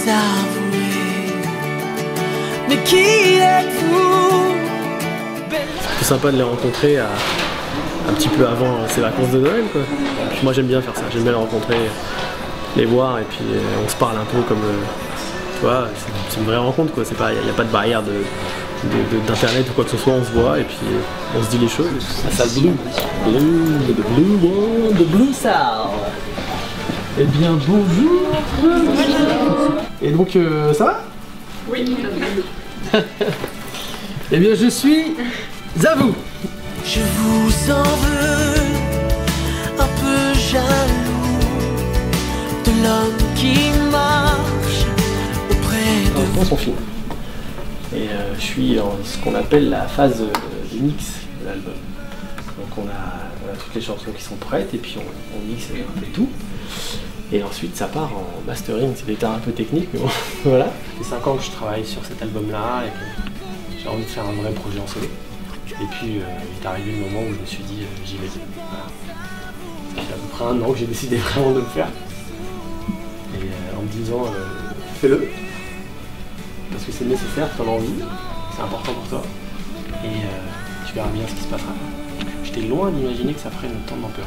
avouer. Mais qui êtes-vous? C'est plus sympa de les rencontrer un petit peu avant ces vacances de Noël, quoi. Puis moi j'aime bien faire ça, j'aime bien les rencontrer, les voir et puis on se parle un peu comme... tu vois, c'est une vraie rencontre, quoi. Il n'y a pas de barrière d'internet ou quoi que ce soit, on se voit et puis on se dit les choses. La salle Blue, the blue one, the blue salle. Eh bien bonjour. Et donc ça va? Oui. Eh bien je suis à vous. Je vous en veux, un peu jaloux de l'homme qui marche auprès de vous. Son film. Et je suis en ce qu'on appelle la phase du mix de l'album. Donc on a toutes les chansons qui sont prêtes et puis on mixe un peu tout. Et ensuite ça part en mastering, c'est des termes un peu techniques, mais bon, voilà. Ça fait 5 ans que je travaille sur cet album-là et que j'ai envie de faire un vrai projet en solo. Et puis il est arrivé le moment où je me suis dit j'y vais. Voilà. Ça fait à peu près 1 an que j'ai décidé vraiment de le faire. Et en me disant fais-le. Parce que c'est nécessaire, tu en as envie, c'est important pour toi. Et tu verras bien ce qui se passera. J'étais loin d'imaginer que ça ferait autant d'ampleur.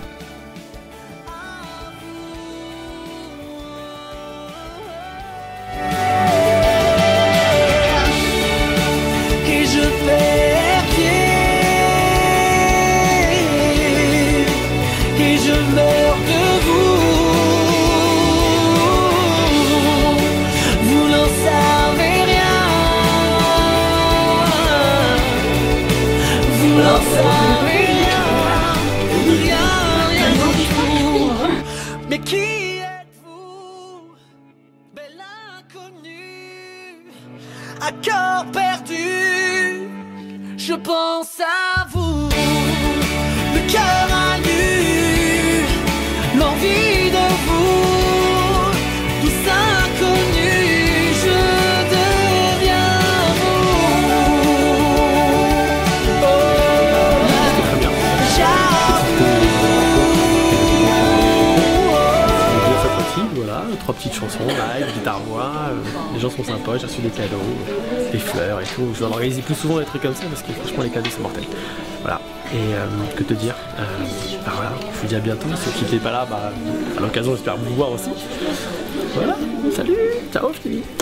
Mais qui êtes-vous, belle inconnue, à corps perdu? Je pense à vous, le cœur à nu, l'envie de vous, douce inconnue, je deviens vous. Voilà, 3 petites chansons, live, guitare-voix, les gens sont sympas, j'ai reçu des cadeaux, des fleurs et tout. Je vais organiser plus souvent des trucs comme ça parce que franchement les cadeaux c'est mortel. Voilà, et que te dire, bah voilà, je vous dis à bientôt, ceux qui n'étaient pas là, bah, à l'occasion j'espère vous voir aussi. Voilà, salut, ciao, je te dis.